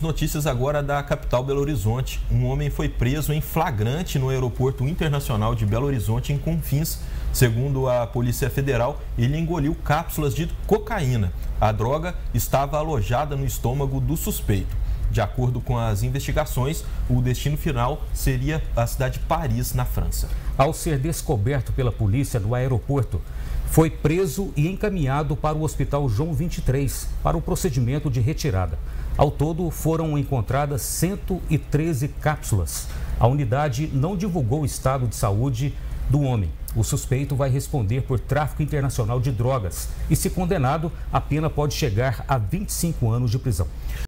Notícias agora da capital Belo Horizonte. Um homem foi preso em flagrante no aeroporto internacional de Belo Horizonte, em Confins. Segundo a Polícia Federal, ele engoliu cápsulas de cocaína. A droga estava alojada no estômago do suspeito. De acordo com as investigações, o destino final seria a cidade de Paris, na França. Ao ser descoberto pela polícia no aeroporto, foi preso e encaminhado para o Hospital João 23 para o procedimento de retirada. Ao todo, foram encontradas 113 cápsulas. A unidade não divulgou o estado de saúde do homem. O suspeito vai responder por tráfico internacional de drogas e, se condenado, a pena pode chegar a 25 anos de prisão.